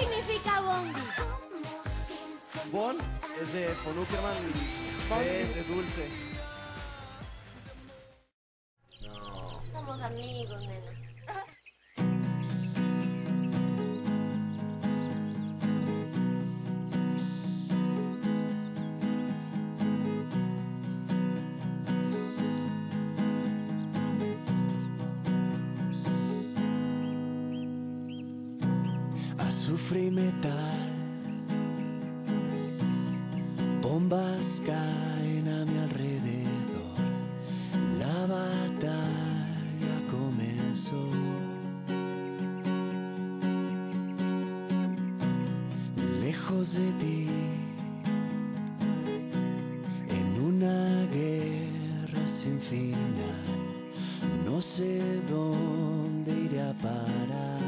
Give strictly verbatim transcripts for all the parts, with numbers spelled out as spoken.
significa Bondi? Bon es de von Uckerman y es de dulce. No. Somos amigos, nena. Azufre y metal, bombas caen a mi alrededor, la batalla comenzó. Lejos de ti, en una guerra sin final, no sé dónde iré a parar.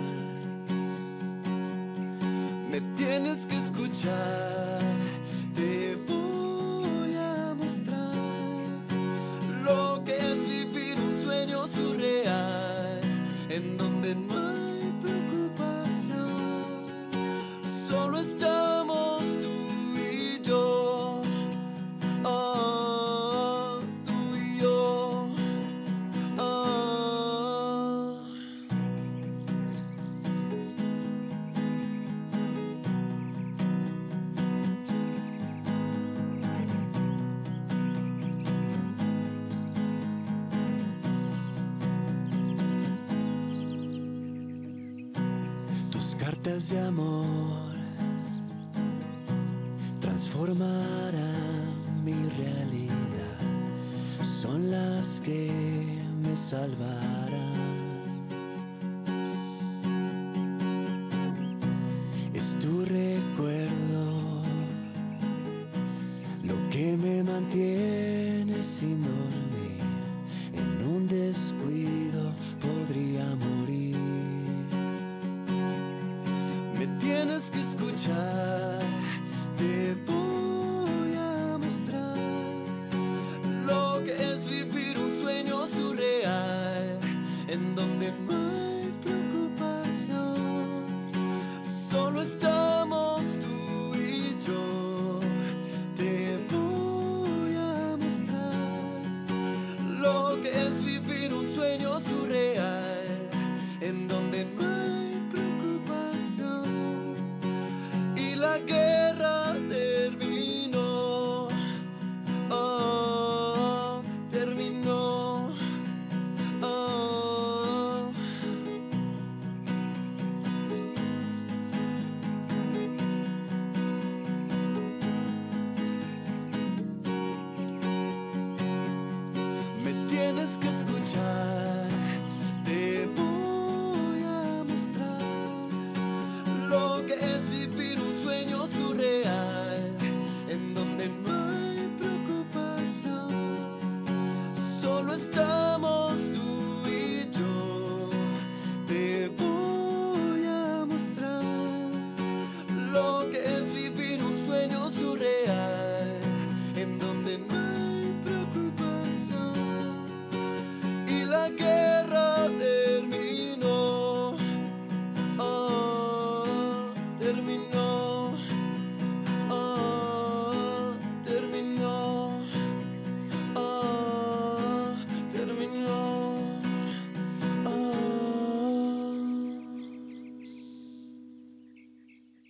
Me tienes que escuchar, te voy a mostrar lo que es vivir un sueño surreal, en donde no hay preocupación, solo estamos tú y yo, oh, tú y yo, oh. Cartas de amor transformarán mi realidad, son las que me salvarán. Es tu recuerdo lo que me mantiene sin dormir, en un descuido podría morir. Me tienes que escuchar.